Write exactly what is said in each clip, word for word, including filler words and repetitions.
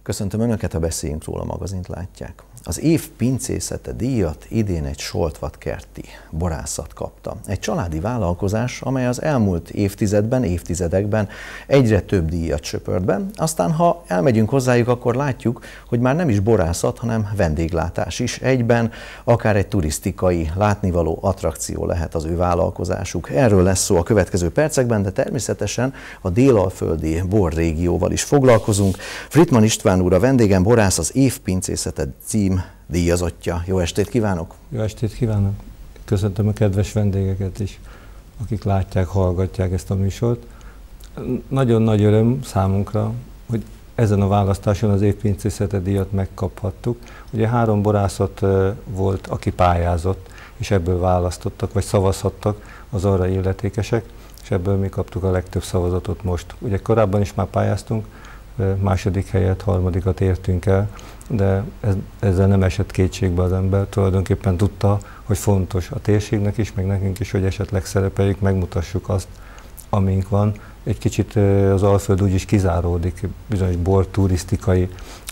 Köszöntöm Önöket, a Beszéljünk róla magazint látják. Az év pincészete díjat idén egy soltvatkerti borászat kapta. Egy családi vállalkozás, amely az elmúlt évtizedben, évtizedekben egyre több díjat söpört be. Aztán, ha elmegyünk hozzájuk, akkor látjuk, hogy már nem is borászat, hanem vendéglátás is egyben, akár egy turisztikai, látnivaló attrakció lehet az ő vállalkozásuk. Erről lesz szó a következő percekben, de természetesen a délalföldi borrégióval is foglalkozunk. Frittmann István úr a vendégem, borász, az év pincészete cím díjazottja. Jó estét kívánok! Jó estét kívánok! Köszöntöm a kedves vendégeket is, akik látják, hallgatják ezt a műsort. Nagyon nagy öröm számunkra, hogy ezen a választáson az év pincészete díjat megkaphattuk. Ugye három borászat volt, aki pályázott, és ebből választottak, vagy szavazhattak az arra illetékesek, és ebből mi kaptuk a legtöbb szavazatot most. Ugye korábban is már pályáztunk, második helyet, harmadikat értünk el, de ez, ezzel nem esett kétségbe az ember. Tulajdonképpen tudta, hogy fontos a térségnek is, meg nekünk is, hogy esetleg szerepeljük, megmutassuk azt, amink van. Egy kicsit az Alföld úgy is kizáródik bizonyos bor turisztikai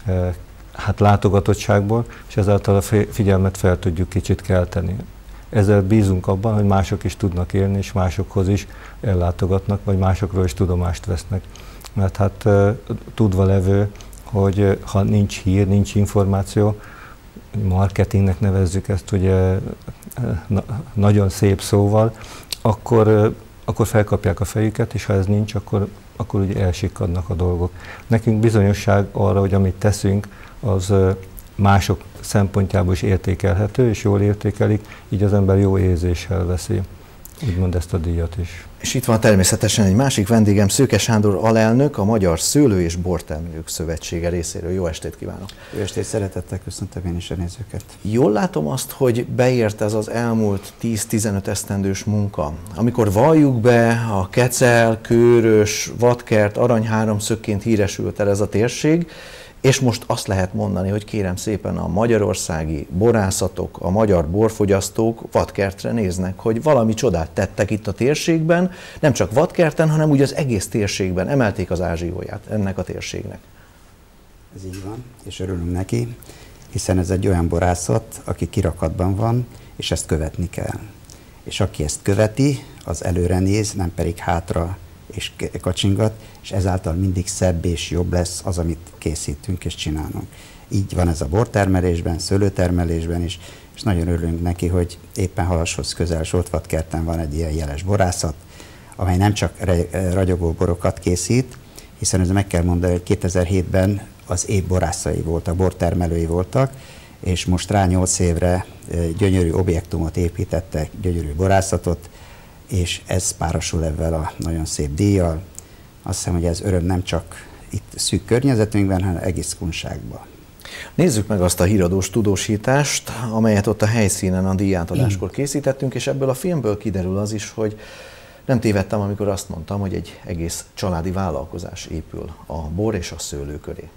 hát látogatottságból, és ezáltal a figyelmet fel tudjuk kicsit kelteni. Ezzel bízunk abban, hogy mások is tudnak élni, és másokhoz is ellátogatnak, vagy másokról is tudomást vesznek. Mert hát tudva levő, hogy ha nincs hír, nincs információ, marketingnek nevezzük ezt ugye na, nagyon szép szóval, akkor, akkor felkapják a fejüket, és ha ez nincs, akkor, akkor ugye elsikkadnak a dolgok. Nekünk bizonyosság arra, hogy amit teszünk, az mások szempontjából is értékelhető, és jól értékelik, így az ember jó érzéssel veszi, úgymond ezt a díjat is. És itt van természetesen egy másik vendégem, Szőke Sándor alelnök, a Magyar Szőlő- és Bortermelők Szövetsége részéről. Jó estét kívánok! Jó estét, szeretettel köszöntöm én is a nézőket. Jól látom azt, hogy beért ez az elmúlt tíz-tizenöt esztendős munka. Amikor valljuk be, a Kecel, Kőrös, Vadkert, aranyháromszögként híresült el ez a térség, és most azt lehet mondani, hogy kérem szépen a magyarországi borászatok, a magyar borfogyasztók Vadkertre néznek, hogy valami csodát tettek itt a térségben, nem csak Vadkerten, hanem úgy az egész térségben emelték az ázsióját ennek a térségnek. Ez így van, és örülünk neki, hiszen ez egy olyan borászat, aki kirakatban van, és ezt követni kell. És aki ezt követi, az előre néz, nem pedig hátra és kacsingat, és ezáltal mindig szebb és jobb lesz az, amit készítünk és csinálunk. Így van ez a bortermelésben, szőlőtermelésben is, és nagyon örülünk neki, hogy éppen Halashoz közel Soltvatkerten van egy ilyen jeles borászat, amely nem csak ragyogó borokat készít, hiszen ez meg kell mondani, hogy kétezer-hétben az év borászai voltak, bortermelői voltak, és most rá nyolc évre gyönyörű objektumot építettek, gyönyörű borászatot, és ez párosul ebben a nagyon szép díjjal. Azt hiszem, hogy ez öröm nem csak itt szűk környezetünkben, hanem egész Kunságban. Nézzük meg azt a híradós tudósítást, amelyet ott a helyszínen a díjátadáskor készítettünk, és ebből a filmből kiderül az is, hogy nem tévedtem, amikor azt mondtam, hogy egy egész családi vállalkozás épül a bor és a szőlő köré.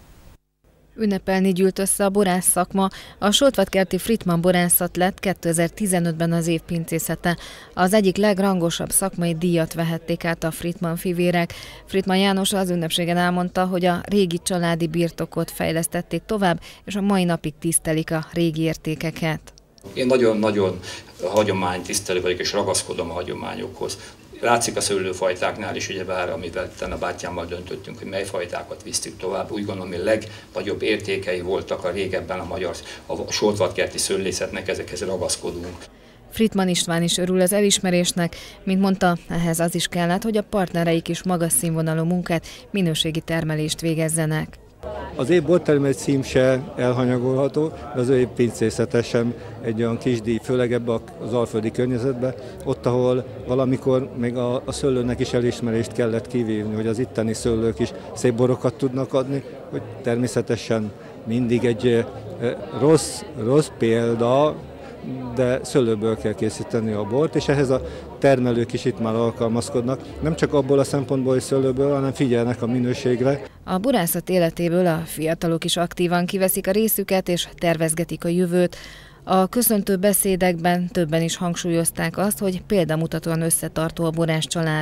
Ünnepelni gyűlt össze a borász szakma. A soltvatkerti Frittmann borászat lett kétezer-tizenötben az év pincészete. Az egyik legrangosabb szakmai díjat vehették át a Frittmann fivérek. Frittmann János az ünnepségen elmondta, hogy a régi családi birtokot fejlesztették tovább, és a mai napig tisztelik a régi értékeket. Én nagyon-nagyon hagyománytisztelő vagyok, és ragaszkodom a hagyományokhoz. Látszik a szőlőfajtáknál is, ugyebár, amivel a bátyámmal döntöttünk, hogy mely fajtákat visztük tovább. Úgy gondolom, hogy legnagyobb értékei voltak a régebben a magyar a soltvatkerti szőlészetnek, ezekhez ragaszkodunk. Frittmann István is örül az elismerésnek, mint mondta, ehhez az is kellett, hogy a partnereik is magas színvonalú munkát, minőségi termelést végezzenek. Az év bortermelő cím se elhanyagolható, de az év pincészete sem egy olyan kis díj, főleg ebbe az alföldi környezetbe, ott, ahol valamikor még a, a szőlőnek is elismerést kellett kivívni, hogy az itteni szőlők is szép borokat tudnak adni, hogy természetesen mindig egy e, rossz, rossz példa, de szőlőből kell készíteni a bort, és ehhez a termelők is itt már alkalmazkodnak. Nem csak abból a szempontból, hogy szőlőből, hanem figyelnek a minőségre. A borászat életéből a fiatalok is aktívan kiveszik a részüket, és tervezgetik a jövőt. A köszöntő beszédekben többen is hangsúlyozták azt, hogy példamutatóan összetartó a borász család.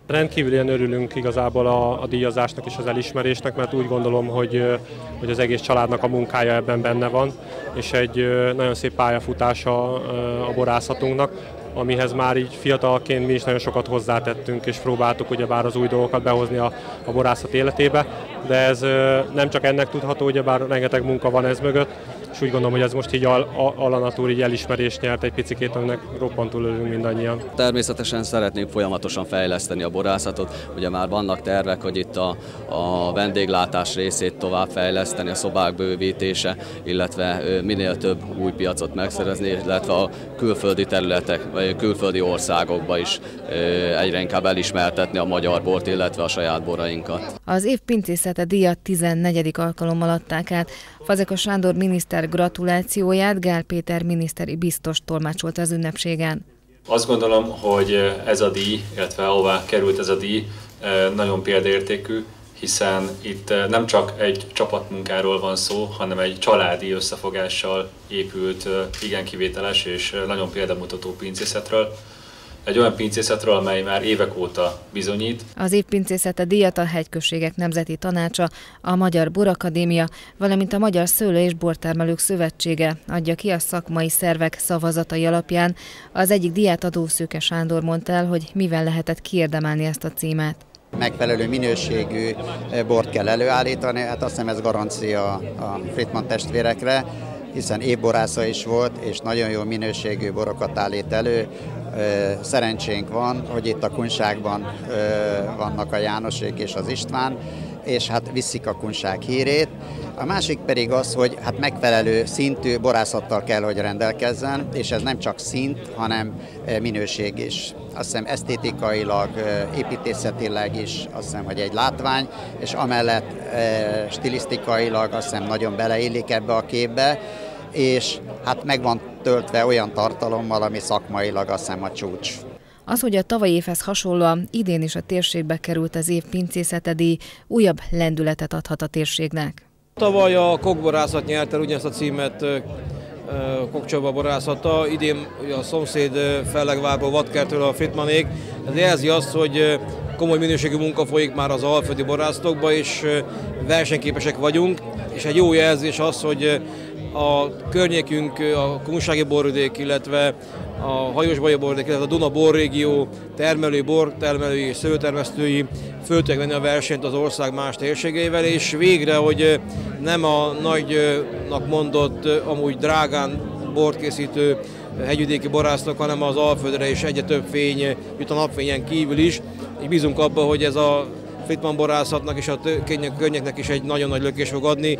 Rendkívülien örülünk igazából a, a díjazásnak és az elismerésnek, mert úgy gondolom, hogy, hogy az egész családnak a munkája ebben benne van, és egy nagyon szép pályafutása a borászatunknak, amihez már így fiatalként mi is nagyon sokat hozzátettünk, és próbáltuk ugyebár az új dolgokat behozni a, a borászat életébe, de ez nem csak ennek tudható, ugyebár rengeteg munka van ez mögött, és úgy gondolom, hogy ez most így allanatúr így elismerést nyert egy picikét, aminek roppantul örülünk mindannyian. Természetesen szeretnénk folyamatosan fejleszteni a borászatot, ugye már vannak tervek, hogy itt a, a vendéglátás részét továbbfejleszteni, a szobák bővítése, illetve minél több új piacot megszerezni, illetve a külföldi területek, vagy külföldi országokba is egyre inkább elismertetni a magyar bort, illetve a saját borainkat. Az év pincészete díjat tizennegyedik alkalommal adták át. Fazekas Sándor miniszter gratulációját Gál Péter miniszteri biztos tolmácsolta az ünnepségen. Azt gondolom, hogy ez a díj, illetve ahová került ez a díj, nagyon példaértékű, hiszen itt nem csak egy csapatmunkáról van szó, hanem egy családi összefogással épült, igen kivételes és nagyon példamutató pincészetről. Egy olyan pincészetről, amely már évek óta bizonyít. Az év pincészete díjat a Hegyközségek Nemzeti Tanácsa, a Magyar Borakadémia, valamint a Magyar Szőlő- és Bortermelők Szövetsége adja ki a szakmai szervek szavazatai alapján. Az egyik díjátadó Szőke Sándor mondta el, hogy mivel lehetett kiérdemelni ezt a címet. Megfelelő minőségű bort kell előállítani, hát azt hiszem ez garancia a Friedman testvérekre, hiszen évborásza is volt, és nagyon jó minőségű borokat állít elő. Szerencsénk van, hogy itt a kunságban vannak a Jánosék és az István, és hát viszik a kunság hírét. A másik pedig az, hogy hát megfelelő szintű borászattal kell, hogy rendelkezzen, és ez nem csak szint, hanem minőség is. Azt hiszem esztétikailag, építészetileg is azt hiszem, hogy egy látvány, és amellett stilisztikailag azt hiszem nagyon beleillik ebbe a képbe, és hát meg van töltve olyan tartalommal, ami szakmailag azt hiszem a csúcs. Az, hogy a tavalyi évhez hasonlóan idén is a térségbe került az év pincészete díj, újabb lendületet adhat a térségnek. Tavaly a kokborászat nyert el ugyanezt a címet, Kokcsaba borászata, idén a szomszéd Fellegvárból, Vadkertől a Friedmanék. Ez jelzi azt, hogy komoly minőségű munka folyik már az alföldi borászatokban, és versenyképesek vagyunk, és egy jó jelzés az, hogy a környékünk, a kunsági borvidék, illetve a Hajós-Baja borvidék, illetve a Duna borrégió termelői, bortermelői és szőlőtermesztői föl tudják venni a versenyt az ország más térségeivel, és végre, hogy nem a nagynak mondott, amúgy drágán bort készítő hegyvidéki borászok, hanem az Alföldre is egyre több fény jut a napfényen kívül is. És bízunk abban, hogy ez a Friedman borászatnak és a környéknek is egy nagyon nagy lökés fog adni.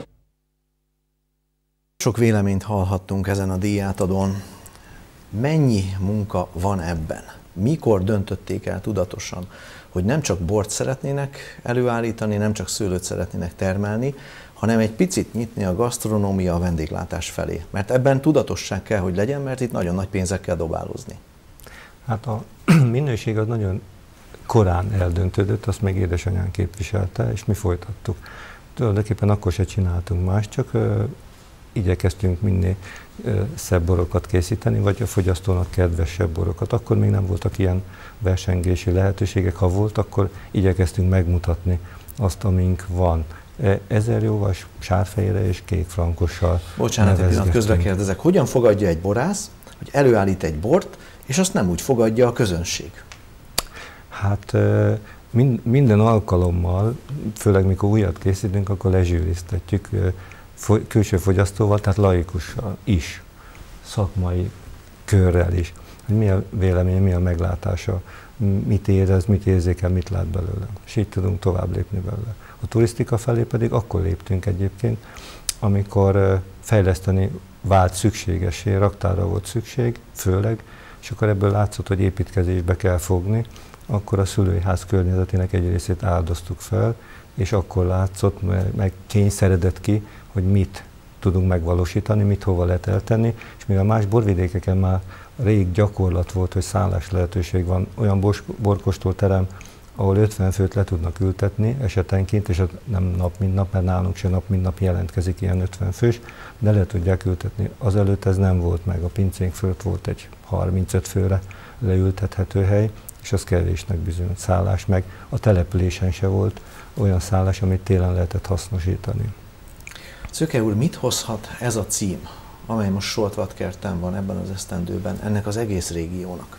Sok véleményt hallhattunk ezen a díjátadón. Mennyi munka van ebben? Mikor döntötték el tudatosan, hogy nem csak bort szeretnének előállítani, nem csak szőlőt szeretnének termelni, hanem egy picit nyitni a gasztronómia, a vendéglátás felé? Mert ebben tudatosság kell, hogy legyen, mert itt nagyon nagy pénzekkel dobálózni. Hát a minőség az nagyon korán eldöntődött, azt meg édesanyám képviselte, és mi folytattuk. Tulajdonképpen akkor se csináltunk más, csak igyekeztünk minél szebb borokat készíteni, vagy a fogyasztónak kedvesebb borokat. Akkor még nem voltak ilyen versengési lehetőségek, ha volt, akkor igyekeztünk megmutatni azt, amink van. Ezer jóval, sárfehérre és kékfrankossal. Bocsánat, egy pillanat, közbe kérdezek. Hogyan fogadja egy borász, hogy előállít egy bort, és azt nem úgy fogadja a közönség? Hát minden alkalommal, főleg mikor újat készítünk, akkor lezsűriztetjük külső fogyasztóval, tehát laikussal is, szakmai körrel is, hogy mi a véleménye, mi a meglátása, mit érez, mit érzékel, mit lát belőle. És így tudunk tovább lépni belőle. A turisztika felé pedig akkor léptünk egyébként, amikor fejleszteni vált szükségessé, raktára volt szükség, főleg, és akkor ebből látszott, hogy építkezésbe kell fogni, akkor a szülői ház környezetének egy részét áldoztuk fel, és akkor látszott, meg kényszeredett ki, hogy mit tudunk megvalósítani, mit hova lehet eltenni, és mivel más borvidékeken már rég gyakorlat volt, hogy szállás lehetőség van, olyan borkóstolterem, ahol ötven főt le tudnak ültetni esetenként, és nem nap mint nap, mert nálunk se nap mint nap jelentkezik ilyen ötven fős, de le tudják ültetni. Azelőtt ez nem volt meg, a pincénk fölött volt egy harmincöt főre leültethető hely, és az kevésnek bizonyos szállás, meg a településen se volt olyan szállás, amit télen lehetett hasznosítani. Szöke úr, mit hozhat ez a cím, amely most Soltvatkerten van ebben az esztendőben, ennek az egész régiónak?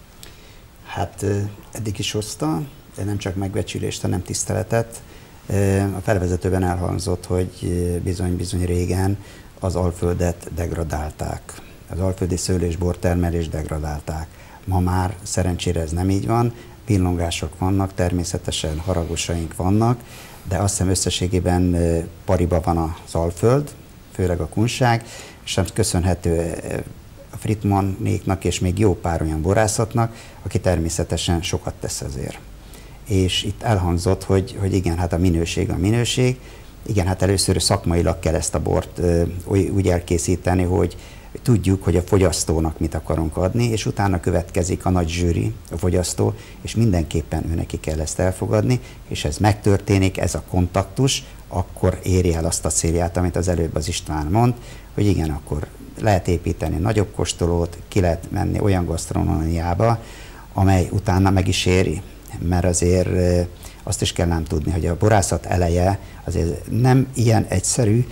Hát eddig is hozta, de nem csak megbecsülést, hanem tiszteletet. A felvezetőben elhangzott, hogy bizony-bizony régen az Alföldet degradálták. Az alföldi szőlő- és bortermelést degradálták. Ma már szerencsére ez nem így van, villongások vannak, természetesen haragosaink vannak, de azt hiszem összességében pariba van az Alföld, főleg a kunság, és nem köszönhető a Fritmanéknak és még jó pár olyan borászatnak, aki természetesen sokat tesz azért. És itt elhangzott, hogy, hogy igen, hát a minőség a minőség, igen, hát először szakmailag kell ezt a bort úgy elkészíteni, hogy tudjuk, hogy a fogyasztónak mit akarunk adni, és utána következik a nagy zsűri, a fogyasztó, és mindenképpen őneki kell ezt elfogadni, és ez megtörténik, ez a kontaktus, akkor éri el azt a célját, amit az előbb az István mond, hogy igen, akkor lehet építeni nagyobb kóstolót, ki lehet menni olyan gasztronómiába, amely utána meg is éri. Mert azért azt is kell nem tudni, hogy a borászat eleje azért nem ilyen egyszerű,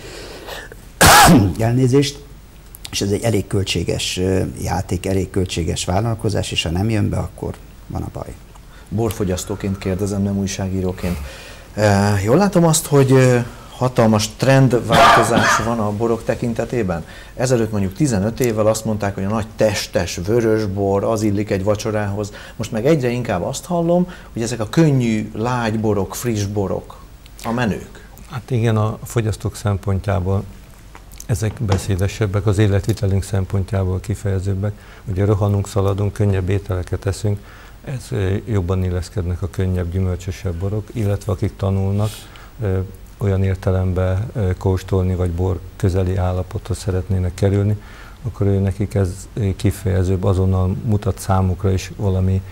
elnézést, és ez egy elég költséges játék, elég költséges vállalkozás, és ha nem jön be, akkor van a baj. Borfogyasztóként kérdezem, nem újságíróként. E, jól látom azt, hogy hatalmas trendváltozás van a borok tekintetében. Ezelőtt mondjuk tizenöt évvel azt mondták, hogy a nagy testes vörösbor, az illik egy vacsorához. Most meg egyre inkább azt hallom, hogy ezek a könnyű, lágy borok, friss borok a menők. Hát igen, a fogyasztók szempontjából ezek beszédesebbek, az életvitelünk szempontjából kifejezőbbek. Ugye rohanunk, szaladunk, könnyebb ételeket eszünk, ez jobban illeszkednek a könnyebb, gyümölcsösebb borok, illetve akik tanulnak, olyan értelemben kóstolni, vagy bor közeli állapothoz szeretnének kerülni, akkor ő nekik ez kifejezőbb, azonnal mutat számukra is valami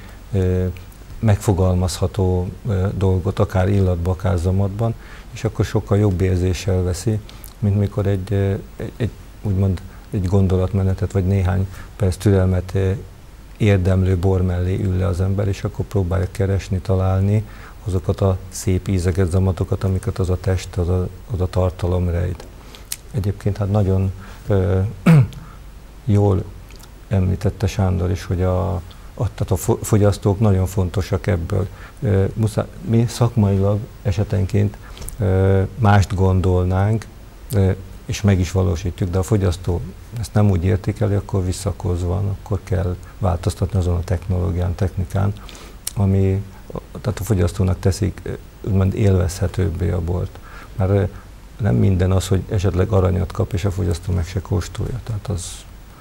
megfogalmazható dolgot, akár illatban, akár zamatban, és akkor sokkal jobb érzéssel veszi, mint mikor egy, egy, egy úgymond egy gondolatmenetet, vagy néhány perc türelmet érdemlő bor mellé ül le az ember, és akkor próbálja keresni, találni azokat a szép ízeket, zamatokat, amiket az a test, az a, az a tartalom rejt. Egyébként hát nagyon ö, jól említette Sándor is, hogy a, a, tehát a fogyasztók nagyon fontosak ebből. Ö, muszáj, mi szakmailag esetenként ö, mást gondolnánk, ö, és meg is valósítjuk, de a fogyasztó ezt nem úgy értékeli, akkor visszakozva, akkor kell változtatni azon a technológián, technikán, ami tehát a fogyasztónak teszik úgymond élvezhetőbbé a bort. Mert nem minden az, hogy esetleg aranyat kap, és a fogyasztó meg se kóstolja. Tehát az,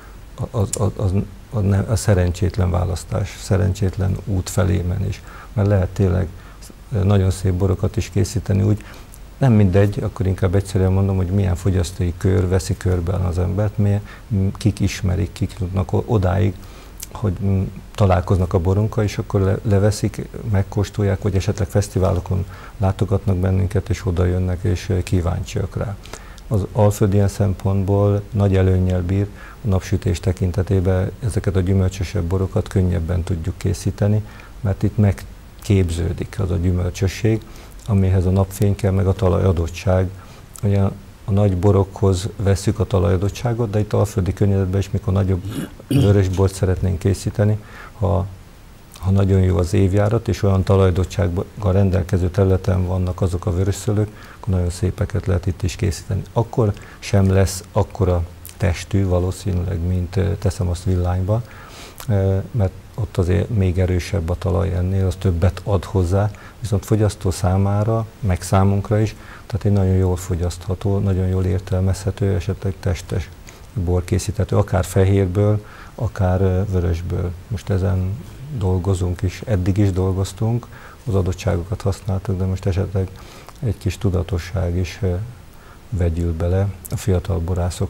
az, az, az, az, nem, az szerencsétlen választás, szerencsétlen út felé menés. Mert lehet tényleg nagyon szép borokat is készíteni úgy, nem mindegy, akkor inkább egyszerűen mondom, hogy milyen fogyasztói kör veszi körben az embert, milyen, kik ismerik, kik tudnak odáig, hogy találkoznak a borunkkal, és akkor le, leveszik, megkóstolják, vagy esetleg fesztiválokon látogatnak bennünket, és oda jönnek, és kíváncsiak rá. Az Alföld ilyen szempontból nagy előnnyel bír, a napsütés tekintetében ezeket a gyümölcsösebb borokat könnyebben tudjuk készíteni, mert itt megképződik az a gyümölcsösség, amihez a napfény kell, meg a talajadottság. Ugye a nagy borokhoz vesszük a talajadottságot, de itt a alföldi környezetben is, mikor nagyobb vörösbort szeretnénk készíteni, ha, ha nagyon jó az évjárat, és olyan talajadottsággal rendelkező területen vannak azok a vörösszőlők, akkor nagyon szépeket lehet itt is készíteni. Akkor sem lesz akkora testű valószínűleg, mint teszem azt villányba, mert ott azért még erősebb a talaj ennél, az többet ad hozzá, viszont fogyasztó számára, meg számunkra is, tehát egy nagyon jól fogyasztható, nagyon jól értelmezhető, esetleg testes bor készíthető, akár fehérből, akár vörösből. Most ezen dolgozunk is, eddig is dolgoztunk, az adottságokat használtuk, de most esetleg egy kis tudatosság is vegyül bele. A fiatal borászok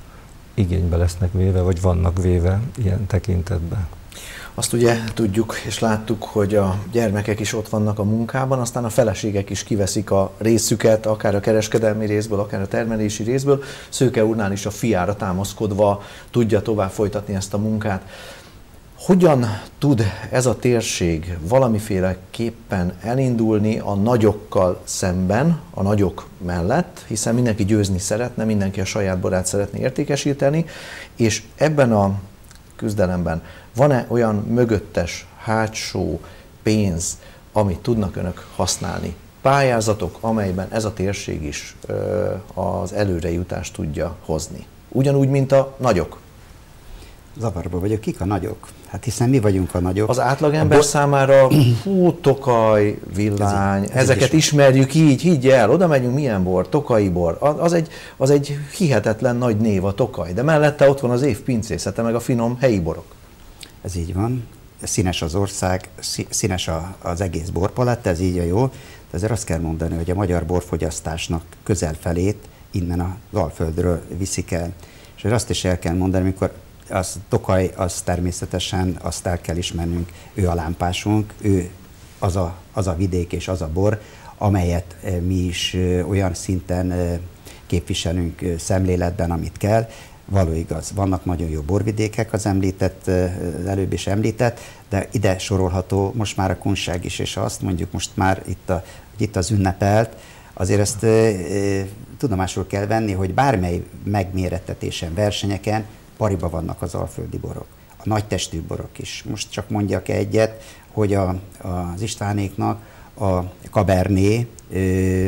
igénybe lesznek véve, vagy vannak véve ilyen tekintetben. Azt ugye tudjuk és láttuk, hogy a gyermekek is ott vannak a munkában, aztán a feleségek is kiveszik a részüket, akár a kereskedelmi részből, akár a termelési részből. Szőke úrnál is a fiára támaszkodva tudja tovább folytatni ezt a munkát. Hogyan tud ez a térség valamiféleképpen elindulni a nagyokkal szemben, a nagyok mellett, hiszen mindenki győzni szeretne, mindenki a saját borát szeretné értékesíteni, és ebben a küzdelemben van-e olyan mögöttes, hátsó pénz, amit tudnak önök használni? Pályázatok, amelyben ez a térség is ö, az előrejutást tudja hozni. Ugyanúgy, mint a nagyok. Zavarba vagyok, kik a nagyok? Hát hiszen mi vagyunk a nagyok. Az átlagember bor... számára hú, Tokaj, Villány, ez, ez ezeket is ismerjük így, higgy el, oda megyünk, milyen bor, Tokaji bor, az egy, az egy hihetetlen nagy név a Tokaj, de mellette ott van az év pincészete, meg a finom helyi borok. Ez így van, színes az ország, színes az egész borpaletta, ez így a jó, de azért azt kell mondani, hogy a magyar borfogyasztásnak közel felét innen az Alföldről viszik el. És azt is el kell mondani, amikor az Tokaj, az természetesen azt el kell ismernünk, ő a lámpásunk, ő az a, az a vidék és az a bor, amelyet mi is olyan szinten képviselünk szemléletben, amit kell. Való igaz, vannak nagyon jó borvidékek, az említett, az előbb is említett, de ide sorolható most már a Kunság is, és azt mondjuk most már itt, a, itt az ünnepelt, azért ezt e, tudomásul kell venni, hogy bármely megmérettetésen, versenyeken pariba vannak az alföldi borok. A nagy testű borok is. Most csak mondjak egyet, hogy a, az Istvánéknak a Cabernet, ö,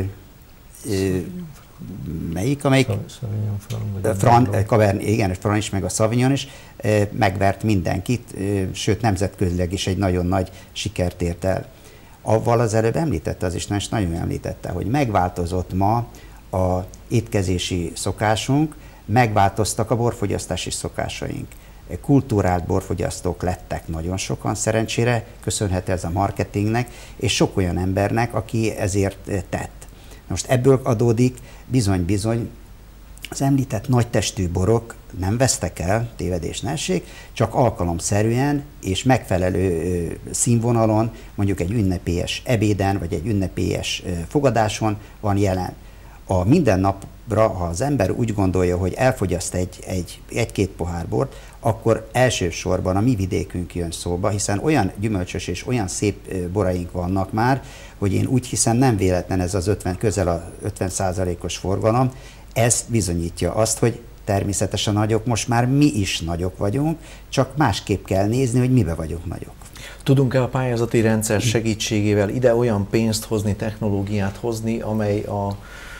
ö, melyik, amelyik? Fran, Cabernet, igen, Fran is, meg a Sauvignon is megvert mindenkit, sőt nemzetközileg is egy nagyon nagy sikert ért el. Avval az előbb említette az István, és nagyon említette, hogy megváltozott ma a étkezési szokásunk, megváltoztak a borfogyasztási szokásaink. Kulturált borfogyasztók lettek nagyon sokan, szerencsére köszönhető ez a marketingnek, és sok olyan embernek, aki ezért tett. Most ebből adódik bizony-bizony az említett nagy testű borok nem vesztek el, tévedés ne essék, csak alkalomszerűen és megfelelő színvonalon, mondjuk egy ünnepélyes ebéden, vagy egy ünnepélyes fogadáson van jelen. A mindennapra, ha az ember úgy gondolja, hogy elfogyaszt egy, egy, egy-két pohár bort, akkor elsősorban a mi vidékünk jön szóba, hiszen olyan gyümölcsös és olyan szép boraink vannak már, hogy én úgy hiszem nem véletlen ez az ötven, közel a ötven százalékos forgalom, ez bizonyítja azt, hogy természetesen nagyok, most már mi is nagyok vagyunk, csak másképp kell nézni, hogy mibe vagyunk nagyok. Tudunk-e a pályázati rendszer segítségével ide olyan pénzt hozni, technológiát hozni, amely a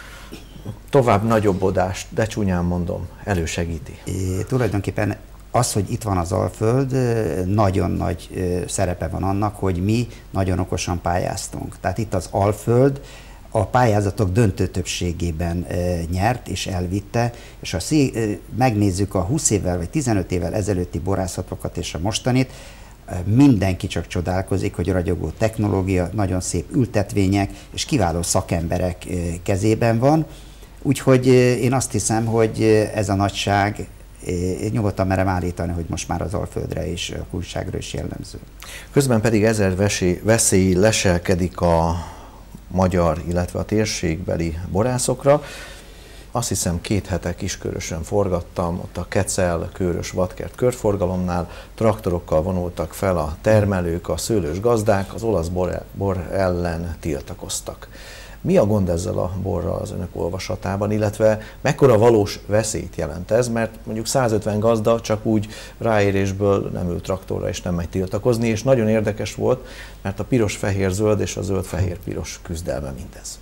tovább nagyobbodást, de csúnyán mondom, elősegíti? É, tulajdonképpen az, hogy itt van az Alföld, nagyon nagy szerepe van annak, hogy mi nagyon okosan pályáztunk. Tehát itt az Alföld a pályázatok döntő többségében nyert és elvitte, és ha megnézzük a húsz évvel vagy tizenöt évvel ezelőtti borászatokat és a mostanit, mindenki csak csodálkozik, hogy ragyogó technológia, nagyon szép ültetvények és kiváló szakemberek kezében van. Úgyhogy én azt hiszem, hogy ez a nagyság, én nyugodtan merem állítani, hogy most már az Alföldre és a Kunságra is jellemző. Közben pedig ezer veszély leselkedik a magyar, illetve a térségbeli borászokra. Azt hiszem két hete Kiskörösön forgattam, ott a Kecel Kőrös vadkert körforgalomnál traktorokkal vonultak fel a termelők, a szőlős gazdák, az olasz bor, bor ellen tiltakoztak. Mi a gond ezzel a borral az önök olvasatában, illetve mekkora valós veszélyt jelent ez, mert mondjuk százötven gazda csak úgy ráérésből nem ül traktorra és nem megy tiltakozni, és nagyon érdekes volt, mert a piros-fehér-zöld és a zöld-fehér-piros küzdelme mindez.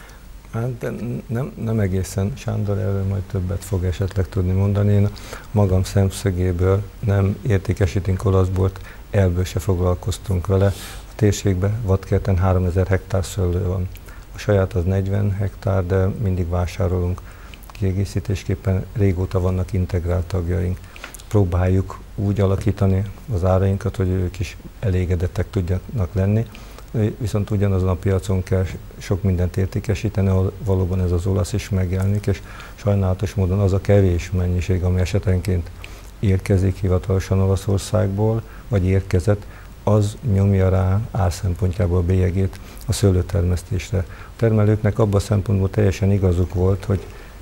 Hát nem, nem egészen, Sándor erről majd többet fog esetleg tudni mondani. Én magam szemszögéből nem értékesítünk olasz bort, elből se foglalkoztunk vele. A térségben vadkerten háromezer hektár szőlő van. A saját az negyven hektár, de mindig vásárolunk kiegészítésképpen, régóta vannak integrált tagjaink. Próbáljuk úgy alakítani az árainkat, hogy ők is elégedettek tudjanak lenni, viszont ugyanazon a piacon kell sok mindent értékesíteni, ahol valóban ez az olasz is megjelenik, és sajnálatos módon az a kevés mennyiség, ami esetenként érkezik hivatalosan Olaszországból, vagy érkezett, az nyomja rá ár szempontjából bélyegét a szőlőtermesztésre. A termelőknek abban a szempontból teljesen igazuk volt, hogy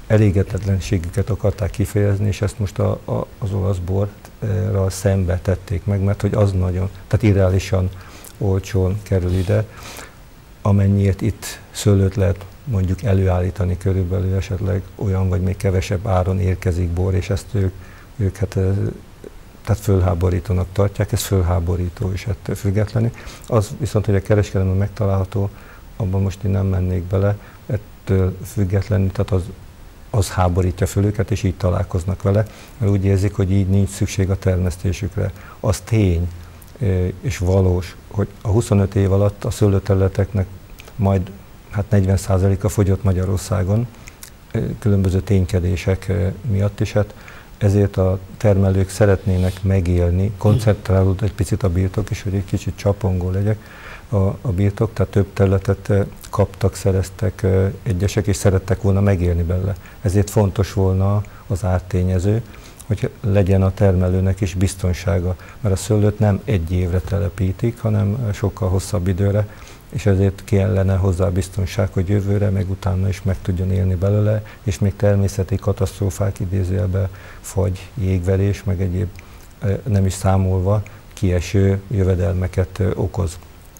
elégedetlenségüket akarták kifejezni, és ezt most a, a, az olasz borral szembe tették meg, mert hogy az nagyon, tehát irreálisan olcsón kerül ide, amennyiért itt szőlőt lehet mondjuk előállítani körülbelül, esetleg olyan vagy még kevesebb áron érkezik bor, és ezt ők, ők hát, tehát fölháborítónak tartják, ez fölháborító is ettől függetlenül. Az viszont, hogy a kereskedelemben megtalálható, abban most én nem mennék bele, ettől függetlenül, tehát az, az háborítja föl őket, és így találkoznak vele, mert úgy érzik, hogy így nincs szükség a termesztésükre. Az tény és valós, hogy a huszonöt év alatt a szőlőterületeknek majd hát negyven százaléka fogyott Magyarországon, különböző ténykedések miatt is, hát ezért a termelők szeretnének megélni, koncentrálódott egy picit a birtok is, hogy egy kicsit csapongó legyek a, a birtok, tehát több területet kaptak, szereztek egyesek, és szerettek volna megélni belőle. Ezért fontos volna az ártényező, hogy legyen a termelőnek is biztonsága, mert a szőlőt nem egy évre telepítik, hanem sokkal hosszabb időre, és ezért kellene hozzá biztonság, hogy jövőre, meg utána is meg tudjon élni belőle, és még természeti katasztrófák idézőjelben, fagy, jégverés, meg egyéb nem is számolva kieső jövedelmeket okoz.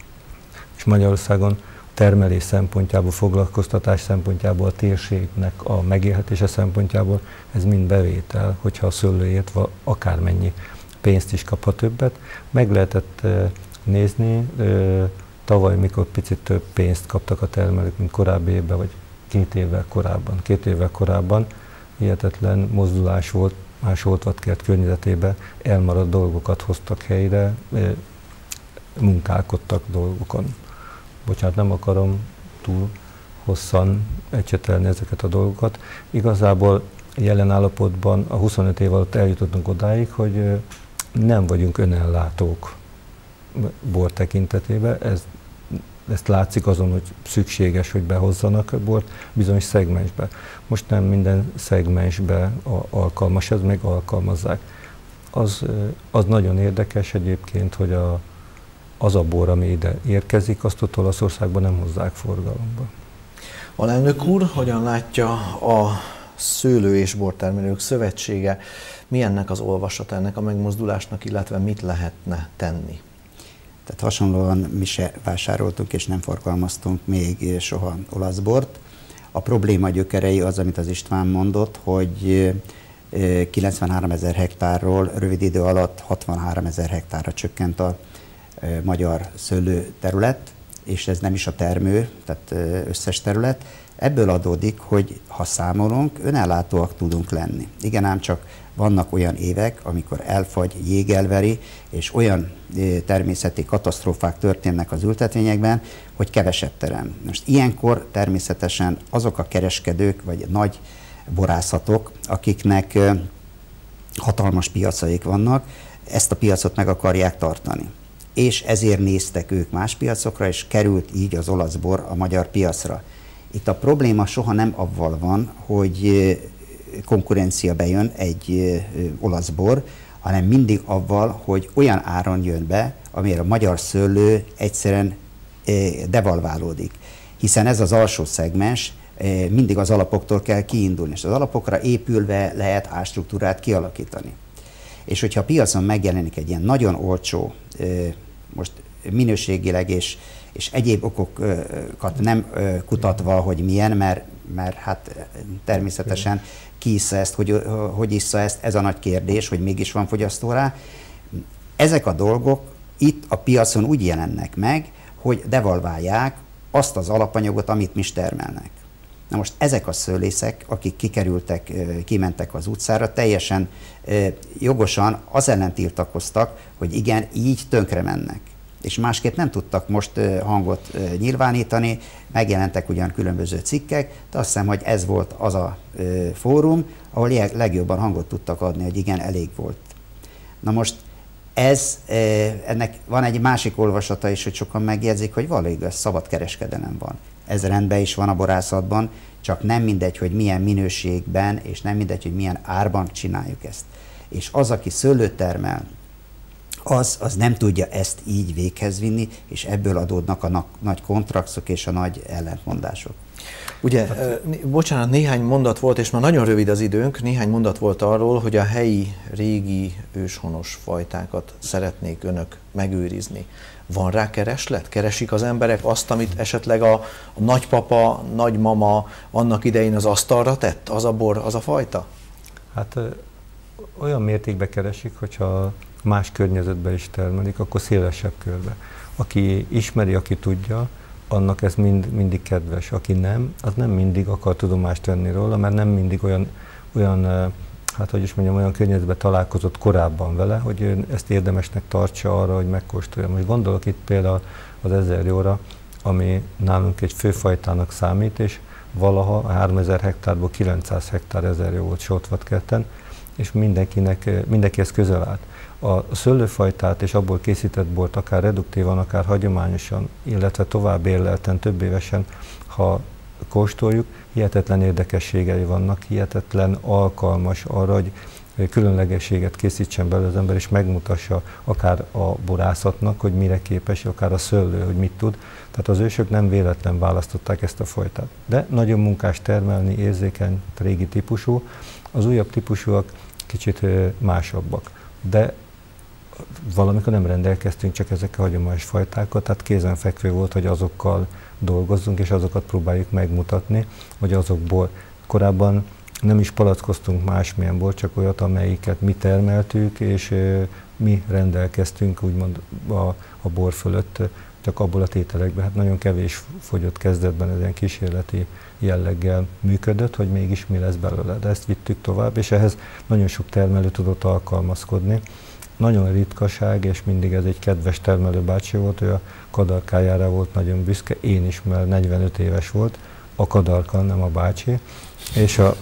És Magyarországon termelés szempontjából, foglalkoztatás szempontjából, a térségnek a megélhetése szempontjából ez mind bevétel, hogyha a szőlőért akármennyi pénzt is kaphat többet. Meg lehetett nézni, tavaly, mikor picit több pénzt kaptak a termelők, mint korábbi évben, vagy két évvel korábban. Két évvel korábban hihetetlen mozdulás volt más oltvatkert környezetében, elmaradt dolgokat hoztak helyre, munkálkodtak dolgokon. Bocsánat, nem akarom túl hosszan ecsetelni ezeket a dolgokat. Igazából jelen állapotban a huszonöt év alatt eljutottunk odáig, hogy nem vagyunk önellátók bor tekintetében. Ez, ezt látszik azon, hogy szükséges, hogy behozzanak a bort bizonyos szegmensbe. Most nem minden szegmensbe alkalmas, ez meg alkalmazzák. Az, az nagyon érdekes egyébként, hogy a, az a bor, ami ide érkezik, azt ott Olaszországban nem hozzák forgalomba. Alelnök úr, hogyan látja a Szőlő- és Bortermelők Szövetsége, mi ennek az olvasata, ennek a megmozdulásnak, illetve mit lehetne tenni? Tehát hasonlóan mi se vásároltunk és nem forgalmaztunk még soha olasz bort. A probléma gyökerei az, amit az István mondott, hogy kilencvenhárom ezer hektárról rövid idő alatt hatvanhárom ezer hektárra csökkent a magyar szőlőterület, és ez nem is a termő, tehát összes terület. Ebből adódik, hogy ha számolunk, önellátóak tudunk lenni. Igen, ám csak vannak olyan évek, amikor elfagy, jég elveri, és olyan természeti katasztrófák történnek az ültetvényekben, hogy kevesebb terem. Most ilyenkor természetesen azok a kereskedők, vagy nagy borászatok, akiknek hatalmas piacaik vannak, ezt a piacot meg akarják tartani. És ezért néztek ők más piacokra, és került így az olasz bor a magyar piacra. Itt a probléma soha nem avval van, hogy konkurencia bejön egy olasz bor, hanem mindig avval, hogy olyan áron jön be, amire a magyar szőlő egyszerűen devalválódik. Hiszen ez az alsó szegmens, mindig az alapoktól kell kiindulni, és az alapokra épülve lehet árstruktúrát kialakítani. És hogyha a piacon megjelenik egy ilyen nagyon olcsó, most minőségileg és, és egyéb okokat nem kutatva, hogy milyen, mert, mert hát természetesen ki issza ezt, hogy, hogy issza ezt, ez a nagy kérdés, hogy mégis van fogyasztó rá. Ezek a dolgok itt a piacon úgy jelennek meg, hogy devalválják azt az alapanyagot, amit mi is termelnek. Na most ezek a szőlészek, akik kikerültek, kimentek az utcára, teljesen jogosan az ellen tiltakoztak, hogy igen, így tönkre mennek. És másképp nem tudtak most hangot nyilvánítani, megjelentek ugyan különböző cikkek, de azt hiszem, hogy ez volt az a fórum, ahol legjobban hangot tudtak adni, hogy igen, elég volt. Na most ez, ennek van egy másik olvasata is, hogy sokan megjegyzik, hogy való igaz, szabad kereskedelem van. Ez rendben is van a borászatban, csak nem mindegy, hogy milyen minőségben, és nem mindegy, hogy milyen árban csináljuk ezt. És az, aki szőlőt termel, az, az nem tudja ezt így véghez vinni, és ebből adódnak a na- nagy kontrakszok és a nagy ellentmondások. Ugye, hát, bocsánat, néhány mondat volt, és már nagyon rövid az időnk, néhány mondat volt arról, hogy a helyi, régi, őshonos fajtákat szeretnék önök megőrizni. Van rá kereslet? Keresik az emberek azt, amit esetleg a, a nagypapa, nagymama annak idején az asztalra tett? Az a bor, az a fajta? Hát olyan mértékben keresik, hogyha más környezetben is termelik, akkor szélesebb körbe. Aki ismeri, aki tudja, annak ez mind, mindig kedves. Aki nem, az nem mindig akar tudomást venni róla, mert nem mindig olyan, olyan hát hogy is mondjam, olyan környezetben találkozott korábban vele, hogy ő ezt érdemesnek tartsa arra, hogy megkóstolja. Most gondolok itt például az ezerjóra, ami nálunk egy főfajtának számít, és valaha a háromezer hektárból kilencszáz hektár ezerjó volt Soltvatkerten, és mindenkinek, mindenkihez közel állt. A szőlőfajtát és abból készített bort akár reduktívan, akár hagyományosan, illetve tovább érlelten, több évesen, ha kóstoljuk, hihetetlen érdekességei vannak, hihetetlen alkalmas arra, hogy különlegességet készítsen belőle az ember, és megmutassa akár a borászatnak, hogy mire képes, akár a szőlő, hogy mit tud. Tehát az ősök nem véletlen választották ezt a fajtát. De nagyon munkás termelni, érzékeny, régi típusú, az újabb típusúak kicsit másabbak. De valamikor nem rendelkeztünk csak ezekkel a hagyományos fajtákkal, tehát kézenfekvő volt, hogy azokkal dolgozzunk, és azokat próbáljuk megmutatni, hogy azokból korábban nem is palackoztunk másmilyen bort, csak olyat, amelyiket mi termeltük, és e, mi rendelkeztünk úgymond a, a bor fölött, csak abból a tételekben. Hát nagyon kevés fogyott kezdetben, ez ilyen kísérleti jelleggel működött, hogy mégis mi lesz belőle. De ezt vittük tovább, és ehhez nagyon sok termelő tudott alkalmazkodni. Nagyon ritkaság, és mindig ez egy kedves termelő bácsi volt, ő a kadarkájára volt nagyon büszke, én is, mert negyvenöt éves volt, a kadarka, nem a bácsi, és a,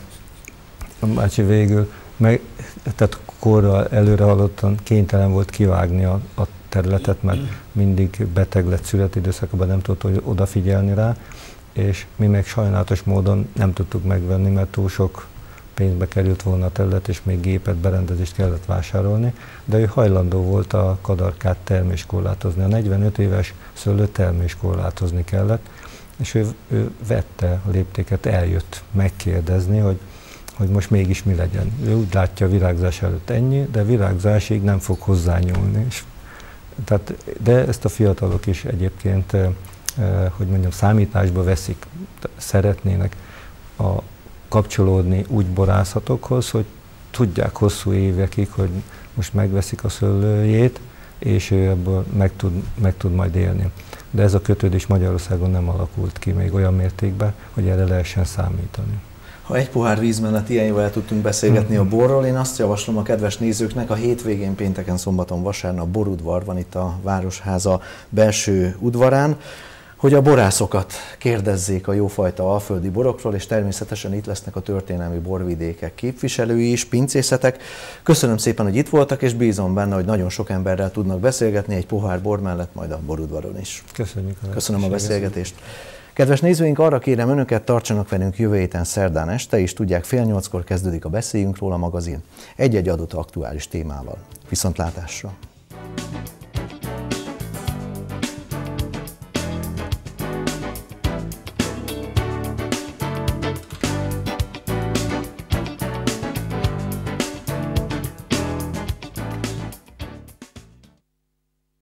a bácsi végül, meg, tehát korral előre halottan kénytelen volt kivágni a, a területet, mert mindig beteg lett születidőszakban, nem tudott hogy odafigyelni rá, és mi meg sajnálatos módon nem tudtuk megvenni, mert túl sok pénzbe került volna a terület, és még gépet, berendezést kellett vásárolni, de ő hajlandó volt a kadarkát terméskorlátozni. A negyvenöt éves szőlőt terméskorlátozni kellett, és ő, ő vette a léptéket, eljött megkérdezni, hogy, hogy most mégis mi legyen. Ő úgy látja a virágzás előtt ennyi, de virágzásig nem fog hozzányúlni. És, tehát, de ezt a fiatalok is egyébként, eh, hogy mondjam, számításba veszik, szeretnének a kapcsolódni úgy borászatokhoz, hogy tudják hosszú évekig, hogy most megveszik a szőlőjét, és ő ebből meg tud, meg tud majd élni. De ez a kötődés Magyarországon nem alakult ki még olyan mértékben, hogy erre lehessen számítani. Ha egy pohár víz mellett ilyen jól el tudtunk beszélgetni a borról, én azt javaslom a kedves nézőknek, a hétvégén, pénteken, szombaton, vasárnap borudvar van itt a Városháza belső udvarán, hogy a borászokat kérdezzék a jófajta alföldi borokról, és természetesen itt lesznek a történelmi borvidékek képviselői is, pincészetek. Köszönöm szépen, hogy itt voltak, és bízom benne, hogy nagyon sok emberrel tudnak beszélgetni egy pohár bor mellett, majd a borudvaron is. Köszönjük a Köszönöm a beszélgetést. Kedves nézőink, arra kérem önöket, tartsanak velünk jövő héten szerdán este, és tudják, fél nyolckor kezdődik a Beszéljünk róla magazin egy-egy adott aktuális témával. Viszontlátásra!